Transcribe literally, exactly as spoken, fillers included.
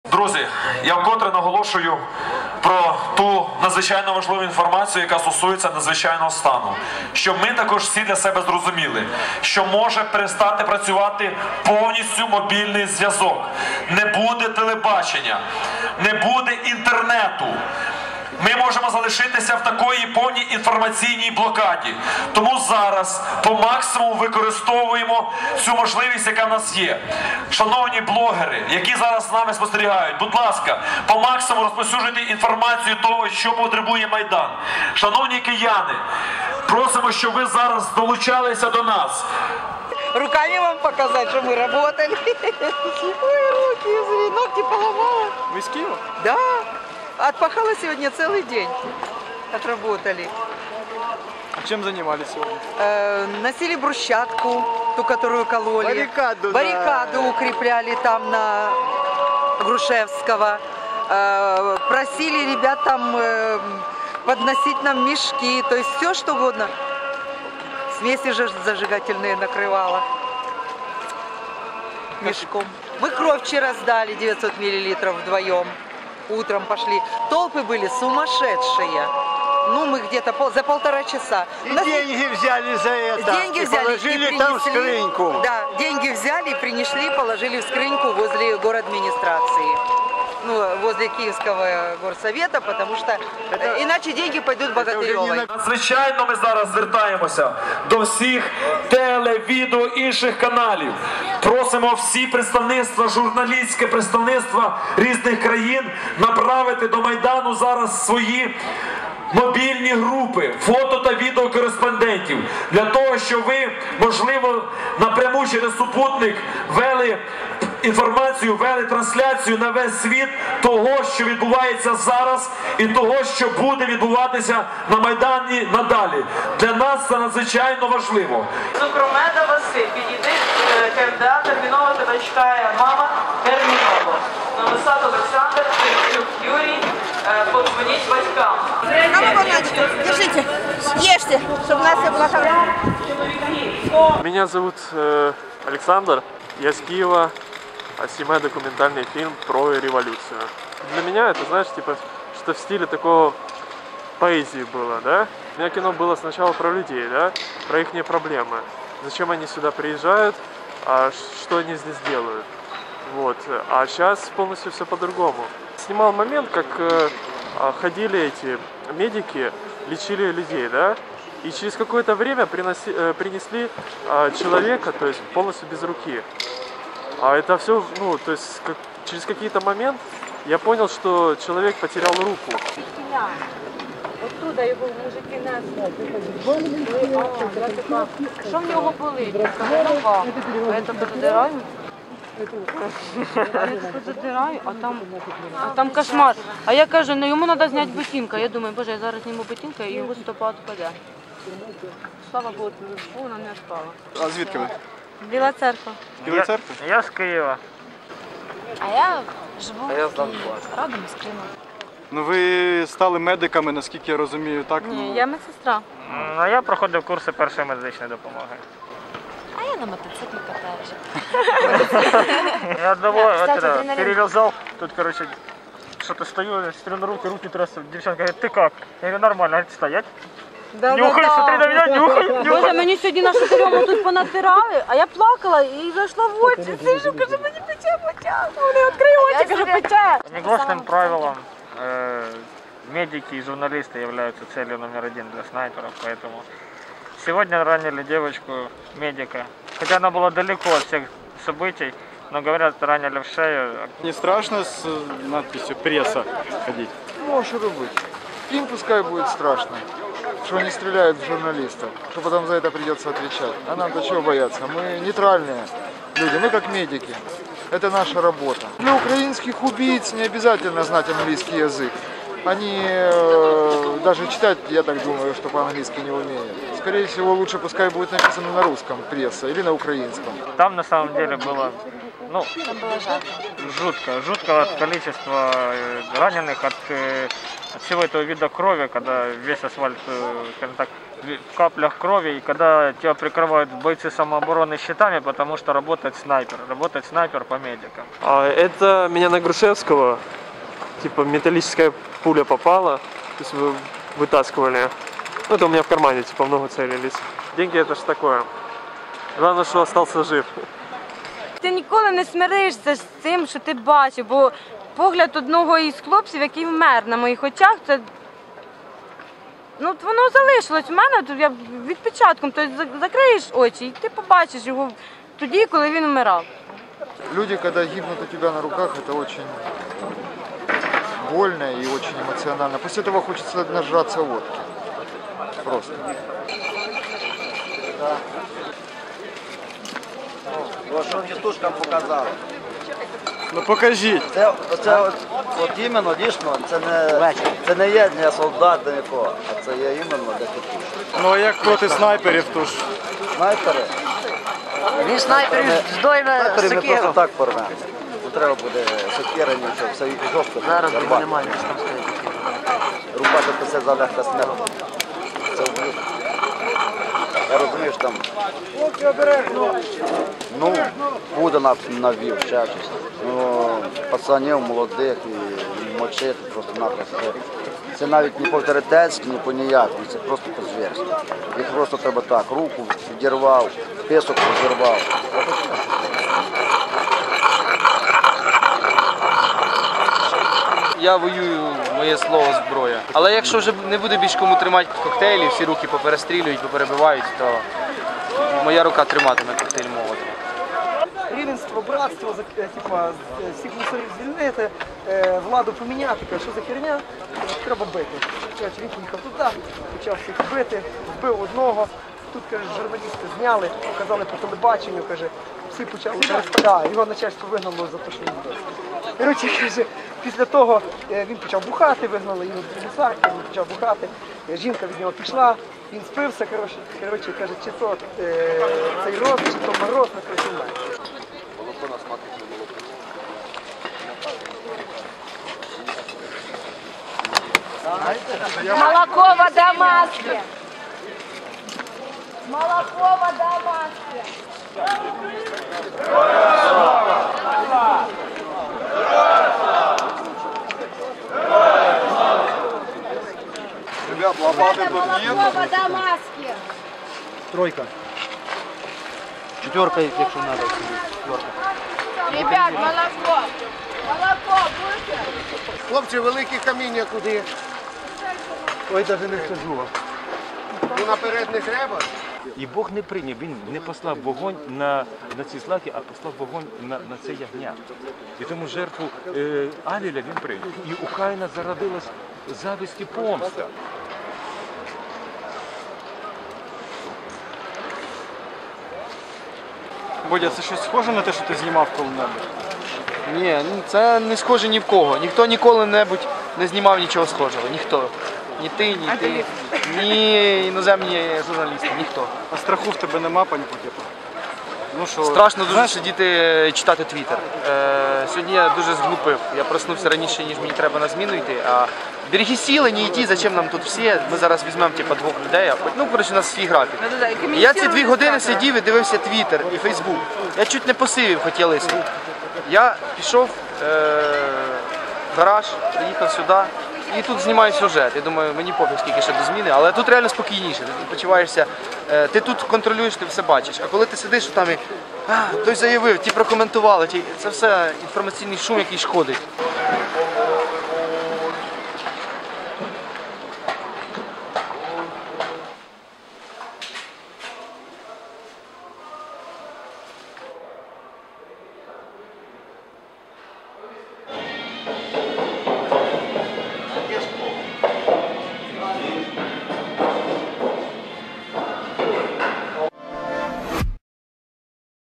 Друзі, я вкотре наголошую про ту надзвичайно важливу інформацію, яка стосується надзвичайного стану. Щоб ми також всі для себе зрозуміли, що може перестати працювати повністю мобільний зв'язок. Не буде телебачення, не буде інтернету. Ми можемо залишитися в такої повній інформаційній блокаді. Тому зараз по максимуму використовуємо цю можливість, яка в нас є. Шановні блогери, які зараз з нами спостерігають, будь ласка, по максимуму розповсюджуйте інформацію того, що потребує Майдан. Шановні кияни, просимо, щоб ви зараз долучалися до нас. Руками вам показать, что мы работали. Ой, руки, ногти поломала. Вы из Киева? Да. Отпахала сегодня целый день. Отработали. А чем занимались сегодня? Э, носили брусчатку, ту, которую кололи. Баррикаду, Баррикаду да. укрепляли там на Грушевского. Э, просили ребят там э, подносить нам мешки. То есть все, что угодно. Смеси же зажигательные накрывала мешком. Мы кровь вчера сдали, девятьсот миллилитров вдвоем. Утром пошли. Толпы были сумасшедшие. Ну, мы где-то пол, за полтора часа. И нас... деньги взяли за это. Деньги и взяли положили и принесли, там в скрыньку. Да, деньги взяли и принесли, положили в скрыньку возле городадминистрации. Ну, возле Киевского горсовета, потому что это, иначе деньги пойдут Богатыревой. Надзвичайно ми зараз звертаємося до всіх теле, відео, інших каналів. Просимо всі представництва, журналістське представництва різних країн направити до Майдану зараз свої мобільні групи, фото та відеокореспондентів, для того, щоб ви, можливо, напряму через супутник вели інформацію, вели трансляцію на весь світ того, що відбувається зараз, і того, що буде відбуватися на Майдані надалі. Для нас це надзвичайно важливо. Цукромеда Василь, підійди, КМДА, терміново тебе чекає мама, терміново. Новосад Олександр, Тимчук Юрій, подзвоніть батькам. Держите, ешьте, чтобы у нас все было хорошо. Меня зовут э, Александр, я с Киева, снимаю документальный фильм про революцию. Для меня это, знаешь, типа, что в стиле такого поэзии было, да? У меня кино было сначала про людей, да, про их проблемы. Зачем они сюда приезжают, а что они здесь делают. Вот. А сейчас полностью все по-другому. Снимал момент, как э, ходили эти медики, лечили людей, да, и через какое-то время приноси, э, принесли э, человека, то есть полностью без руки. А это все, ну, то есть как, через какие-то моменты я понял, что человек потерял руку. Оттуда його мужики несли. Що в нього болить? Нога. А я так задираю. Я так задираю, а там, а там кошмар. А я кажу, ну йому треба зняти ботинка. Я думаю, боже, я зараз зніму ботинка і його стопа відпаде. Слава Богу, вона не відпала. А звідки ви? Біла церква. Біла церква? Я з Києва. А я живу в Києві. Родом з Криму. Ну ви стали медиками, наскільки я розумію, так? Ні, я медсестра. Ну, я проходив курси першої медичної допомоги. А я на мотоцикле катаюсь. Я одного Да, кстати, это, адреналин. перевязал, тут, короче, что-то стою, смотрю на руки, руки трясут. Девчонка говорит, ты как? Я говорю, нормально, говорит, стоять. Да, Нюхай, смотри на меня, нюхай, Боже, нюхай. мені сьогодні на шоферому тут понатирали, а я плакала і зайшла в очі, сижу, кажу, мені пече, пече, вони відкрию очі, кажу, пече. По негласным правилам э, медики и журналисты являются целью номер один для снайперов, поэтому сегодня ранили девочку, медика, хотя она была далеко от всех событий, но говорят, ранили в шею. Не страшно с надписью «Пресса» ходить? Ну, а что робить? Им пускай будет страшно, что они стреляют в журналистов, что потом за это придется отвечать. А нам-то чего бояться? Мы нейтральные люди, мы как медики. Это наша работа. Для украинских убийц не обязательно знать английский язык. Они э, даже читать, я так думаю, что по-английски не умеют. Скорее всего, лучше пускай будет написано на русском пресса или на украинском. Там на самом деле было, ну, жутко, жутко от количества раненых, от, от всего этого вида крови, когда весь асфальт, скажем так, в каплях крови, и когда тебя прикрывают бойцы самообороны щитами, потому что работает снайпер, работает снайпер по медикам. А это меня на Грушевского, типа металлическая пуля попала, то есть вы вытаскивали. Ну, это у меня в кармане, типа много целились. Деньги это ж такое. Главное, что остался жив. Ти ніколи не смиришся з цим, що ти бачив, бо погляд одного із хлопців, який вмер на моїх очах, це ну, воно залишилось в мене, то я відпечатком, тобто закриєш очі і ти побачиш його тоді, коли він вмирав. Люди, когда гибнут у тебя на руках, это очень больно и очень эмоционально. После этого хочется нажраться водки. Просто. Ось що тітушкам показали. Ну покажіть. Це, це от, от іменно, дійсно, це не, це не є для солдат, для нікого, а це є іменно для тітушок. Ну а як проти снайперів, то ж Снайпери? Він снайперів здойме Снайпери ми сокиру. просто так порвемо. Не треба буде сокира, нічого, все жорстко. Зараз буде рубати. немає, що там стоїть. Рубати то це залегка смерть. Це вбив. Я розумію, що там, ну, буде навів, ще щось. Ну, пацанів, молодих і мочити просто-напросто. Це навіть не по-авторитетськи, не по-ніякому, це просто по-звірськи. Їх просто треба так, руку відірвав, писок розірвав. Я воюю, моє слово зброя. Але якщо вже не буде більш кому тримати коктейлі, всі руки поперестрілюють, поперебивають, то моя рука триматиме коктейль Молотова. Рівенство, братство, типа, всіх мусорів звільнити, владу поміняти, каже, що за херня, треба бити. Короче, він поїхав туди, почав всіх бити, вбив одного. Тут, каже, журналісти зняли, показали по телебаченню, каже, всі почали розпадати, його начальство вигнало за те, що він бив. Коротше, каже, після того він почав бухати, вигнали його з лісарки, він почав бухати, жінка від нього пішла, він спився, коротше, коротше каже, чи то е, цей роз, чи то мороз, ну, коротше, вмер. Молоко, вода, маски. Молоко, вода, маски. Ребят, лопаты тут нет. Молоко, вода, маски. Тройка. Четверка, якщо треба. Четверка. Ребят, молоко. Молоко, будете? Хлопці, великі каміння куди? Ой, навіть не скажу вам. Ну наперед не треба? І Бог не прийняв, він не послав вогонь на, на ці злаки, а послав вогонь на, на це ягня. І тому жертву е, Авеля він прийняв. І у Каїна зародилась зависть і помста. Бодя, це щось схоже на те, що ти знімав коли-небудь? Ні, ну, це не схоже ні в кого. Ніхто ніколи-небудь не знімав нічого схожого. Ніхто. Ні ти, ні ти, ні іноземні журналісти, ніхто. А страху в тебе нема, пані Покіпа? Ну, що... Страшно дуже сидіти читати твіттер. Е, сьогодні я дуже зглупив. Я проснувся раніше, ніж мені треба на зміну йти. А береги сили, не йти, зачем нам тут всі. Ми зараз візьмемо типу, двох людей, а ну, коротше, у нас свій графік. І я ці дві години сидів і дивився твіттер і фейсбук. Я чуть не посивів, хотіли. Я пішов е, в гараж, приїхав сюди. І тут знімаю сюжет. Я думаю, мені пофіг, скільки ще до зміни, але тут реально спокійніше. Ти тут почуваєшся, ти тут контролюєш, ти все бачиш. А коли ти сидиш, там і а, хтось заявив, ті прокоментували, ті, це все інформаційний шум, який шкодить.